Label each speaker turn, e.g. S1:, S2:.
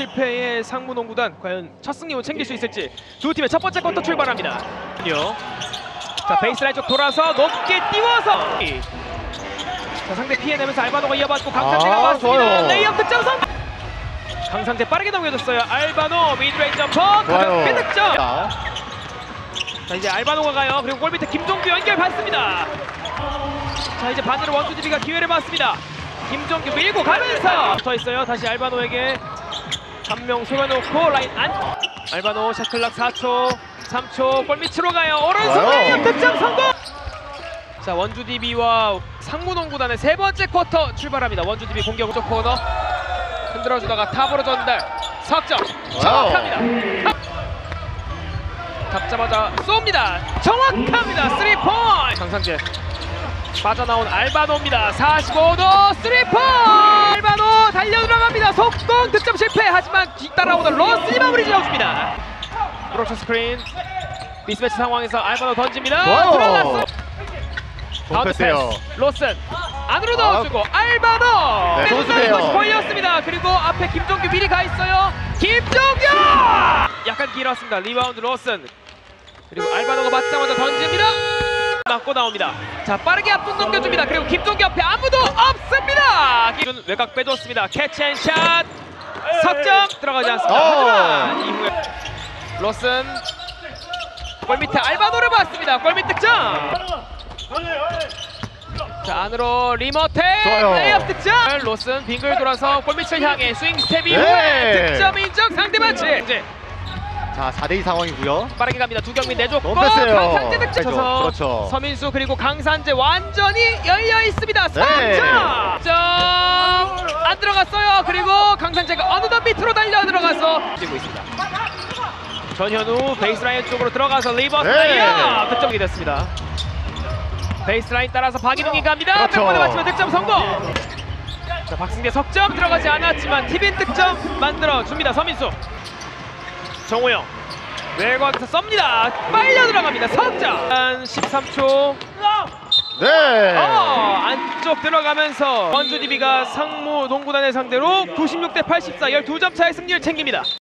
S1: 실패의 상무농구단 과연 첫 승리を챙길 수 있을지 두 팀의 첫 번째 쿼터 출발합니다. 자, 베이스라인 쪽 돌아서 높게 띄워서 자, 상대 피해내면서 알바노가 이어받고 강상재가 맞습니다. 레이업 득점 성공! 강상재 빠르게 넘겨줬어요. 알바노 미드레인지 점퍼 가볍게 득점! 자, 이제 알바노가 가요. 그리고 골 밑에 김종규 연결 받습니다. 자, 이제 반대로 원투디비가 기회를 받습니다. 김종규 밀고 가면서 붙어 있어요. 다시 알바노에게 한 명 속여놓고 라인 안. 알바노 샷클락 4초 3초 골 밑으로 가요. 오른손 레이업 득점 성공! 자, 원주DB와 상무농구단의 세 번째 쿼터 출발합니다. 원주DB 공격 오쪽 코너 흔들어주다가 탑으로 전달 석점 정확합니다. 잡자마자 쏩니다. 정확합니다. 3포인트 강상재 빠져나온 알바노입니다. 45도 3포인트 알바노 달려 들어갑니다. 속공 득점 실패. 하지만 뒤따라오던 러슨이 마무리 지어줍니다. 브로처 스크린 미스매치 상황에서 알바노 던집니다. 들어갔어. 가운데 패스 로슨 안으로 넣어주고 알바노
S2: 네, 좋습니다.
S1: 걸렸습니다. 그리고 앞에 김종규 미리 가 있어요. 김종규 약간 길었습니다. 리바운드 로슨 그리고 알바노가 맞자마자 던집니다. 맞고 나옵니다. 자, 빠르게 앞쪽 넘겨줍니다. 그리고 김종규 옆에 아무도 없습니다. 기준 외곽 빼줬습니다. 캐치앤샷 석점 들어가지 않습니다. 하지만 이후에 로슨 골 밑에 알바노를 봤습니다. 골 밑 득점. 자, 안으로 리모텍 레이업 득점. 로슨 빙글 돌아서 골밑을 향해 스윙 스텝 이후에 득점 인정. 상대 반칙.
S2: 자, 4대2 상황이고요.
S1: 빠르게 갑니다. 두경민 내줬고
S2: 뺐어요.
S1: 강산재 득점.
S2: 그렇죠.
S1: 서민수 그리고 강산재 완전히 열려 있습니다. 3점. 점 안 들어갔어요. 그리고 강산재가 어느덧 밑으로 달려 들어가서 뛰고 있습니다. 전현우 베이스라인 쪽으로 들어가서 리버스 레이업 득점이 됐습니다. 베이스라인 따라서 박인웅이 갑니다. 백번에 맞추면 득점 성공. 자, 박승대 석점 들어가지 않았지만 티빈 득점 만들어줍니다. 서민수 정우영 외곽에서 쏩니다. 빨려 들어갑니다. 석점. 한 13초 안쪽 들어가면서 원주DB가 상무농구단을 상대로 96대 84 12점 차의 승리를 챙깁니다.